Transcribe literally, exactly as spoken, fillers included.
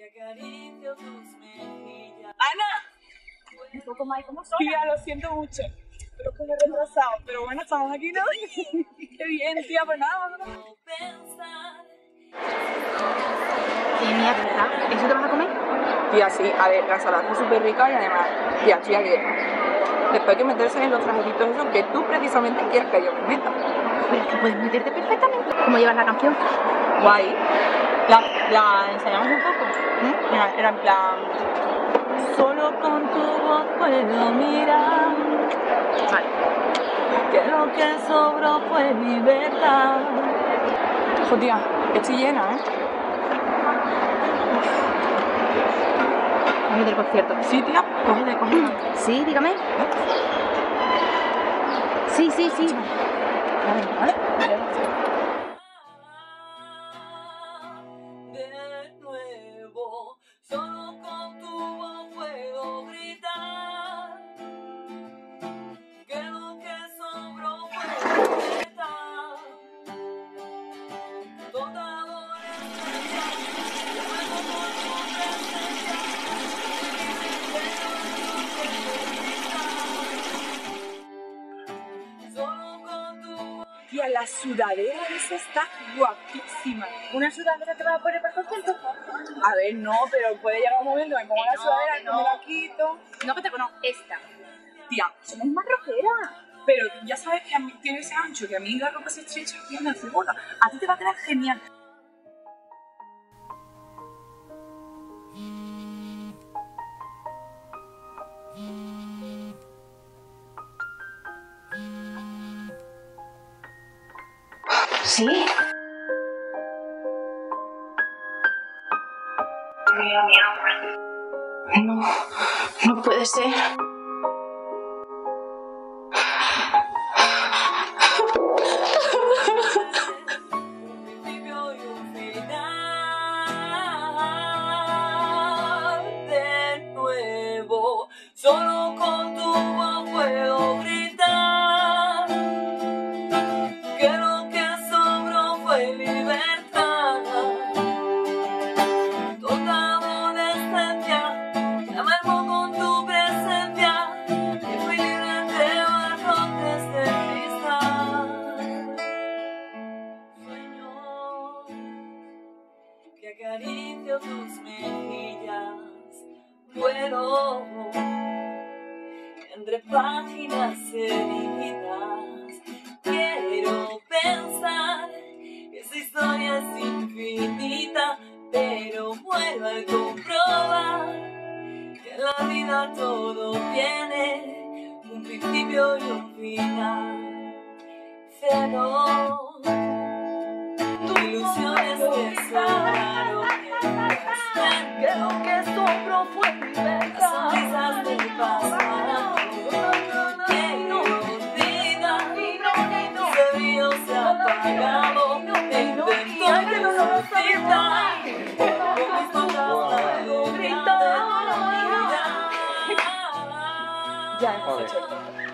acaricio tus mejillas. ¡Ana! Un poco más como sola. Tía, lo siento mucho, pero es que me he retrasado. Pero bueno, estamos aquí, ¿no? Qué bien, tía, pues nada, vámonos. Sí, mía, ¿verdad? ¿Eso te vas a comer? Tía, sí, a ver, la ensalada es súper rica y además, tía, estoy a dieta. Después hay que meterse en los trajecitos esos que tú precisamente quieres que yo me meta. Pero es que puedes meterte perfectamente. ¿Cómo llevas la canción? Guay. ¿La, la ensayamos un poco? ¿Mm? Era, era en plan... Solo con tu voz puedo mirar. Vale. Que lo que sobró fue libertad. Ojo, tía, estoy llena, ¿eh? ¿Es del concierto? Sí, tía, cógete, cógete. Sí, dígame. Sí, sí, sí. Vale, vale. De nuevo, solo con tu voz puedo gritar. Que lo que sobró fue libertad. Toda adolescencia, luego por tu presencia. Solo con tu voz. Tía, la sudadera esa está guapísima. ¿Una sudadera te vas a poner para el concierto? A ver, no, pero puede llegar un momento en que pongo la No, sudadera, que no no. me la quito. No, que te conozco. Esta. Tía, somos más rojeras. Pero ya sabes que a mí tiene ese ancho, que a mí la ropa se estrecha y me hace gorda. A ti te va a quedar genial. ¿Sí? No, no puede ser. Un principio y un final. De nuevo, solo con tu voz puedo gritar. Que lo que sobró fue libertad. Toda adolescencia, te amargo con tu presencia. Que fui libre entre barrotes de cristal. Sueño que acaricio tus mejillas. Vuelo entre páginas heridas. Quiero pensar que esa historia es infinita, pero muero al comprobar que en la vida todo tiene un principio y un final. Cero, tus ilusiones que sobraron, que lo que sobró fue libertad. Las sonrisas del pasado, que no olvida, ese brillo se ha apagado, e intentó resucitar, con mis notas la gritar. Ya, hemos hecho esto.